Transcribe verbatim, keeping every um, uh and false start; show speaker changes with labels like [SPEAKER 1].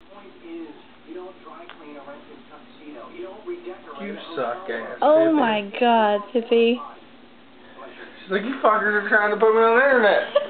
[SPEAKER 1] You suck ass.
[SPEAKER 2] Oh my god, Tippy.
[SPEAKER 1] She's like, you fuckers are trying to put me on the internet.